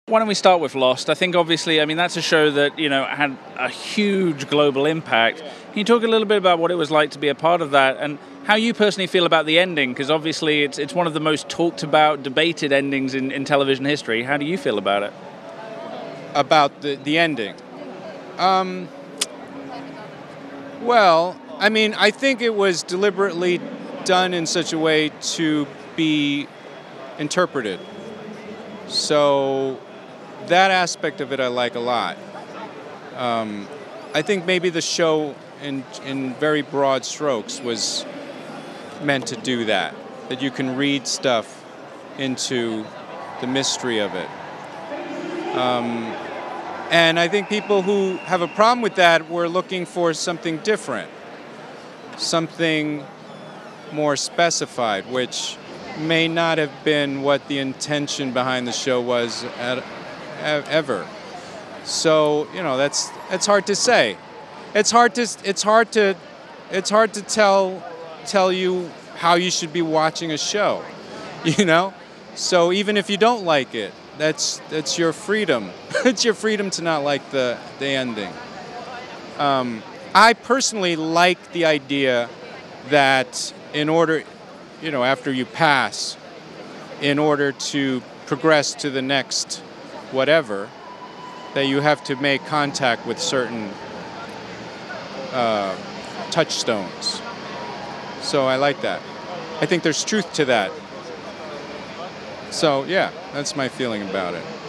Why don't we start with Lost? I think obviously, I mean, that's a show that, had a huge global impact. Can you talk a little bit about what it was like to be a part of that and how you personally feel about the ending? Because obviously it's one of the most talked about, debated endings in television history. How do you feel about it? About the ending? Well, I mean, I think it was deliberately done in such a way to be interpreted. So that aspect of it I like a lot. I think maybe the show in very broad strokes was meant to do that you can read stuff into the mystery of it. And I think people who have a problem with that were looking for something different, something more specified, which may not have been what the intention behind the show was ever. So it's hard to say. It's hard to tell you how you should be watching a show. So even if you don't like it, that's your freedom. It's your freedom to not like the ending. I personally like the idea that in order, after you pass, in order to progress to the next whatever, that you have to make contact with certain touchstones. So I like that. I think there's truth to that. So yeah, that's my feeling about it.